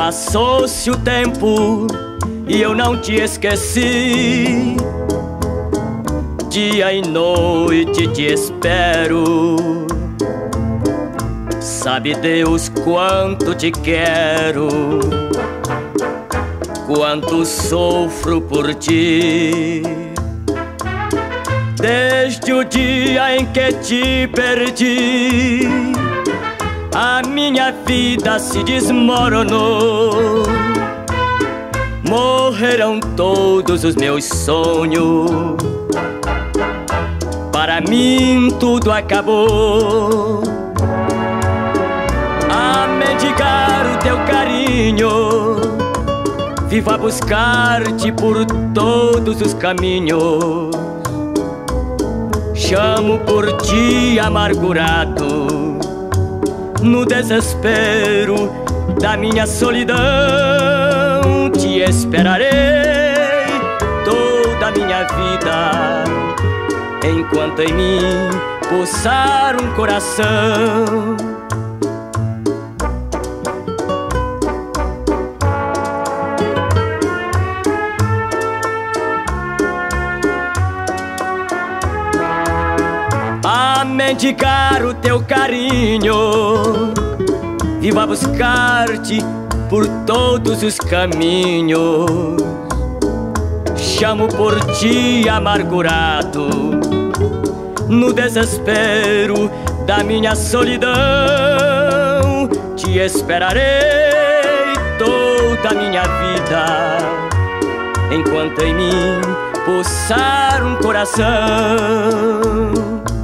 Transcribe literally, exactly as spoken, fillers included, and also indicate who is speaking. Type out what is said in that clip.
Speaker 1: Passou-se o tempo e eu não te esqueci. Dia e noite te espero. Sabe Deus quanto te quero, quanto sofro por ti. Desde o dia em que te perdi, a minha vida se desmoronou. Morreram todos os meus sonhos. Para mim tudo acabou. A mendigar o teu carinho, vivo a buscar-te por todos os caminhos. Chamo por ti amargurado, no desespero da minha solidão. Te esperarei toda a minha vida, enquanto em mim pulsar um coração. A mendigar o teu carinho, vivo a buscar-te por todos os caminhos. Chamo por ti amargurado, no desespero da minha solidão. Te esperarei toda a minha vida, enquanto em mim pulsar um coração.